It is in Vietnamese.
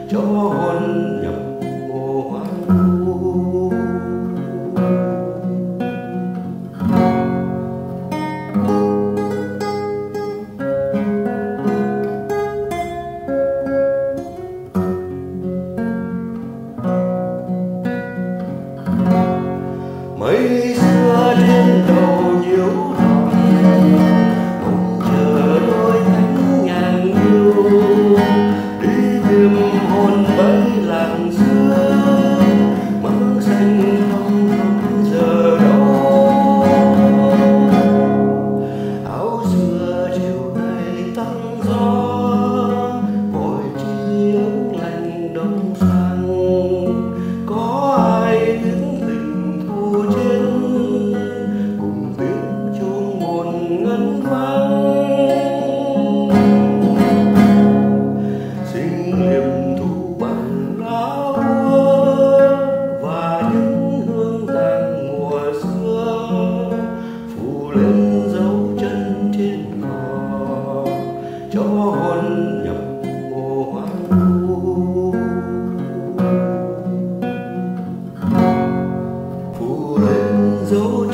cho hôn nhập mùa hoang vu. Mấy xưa trên đầu nhiễu lòng, mong chờ đôi cánh ngàn yêu, đi tìm hồn bấy làng xưa, mơ xanh không giờ đâu. Áo xưa chiều nay tăng gió, vội chiếu lạnh đông sang, có ai tiếng tình thu trên cùng tiếng chuông buồn ngân vang. Sinh liềm thu bằng lá úa và những hương tàn mùa xưa, phủ lên dấu chân trên cỏ cho hôn nhập mùa hoang vu. Phủ lên dấu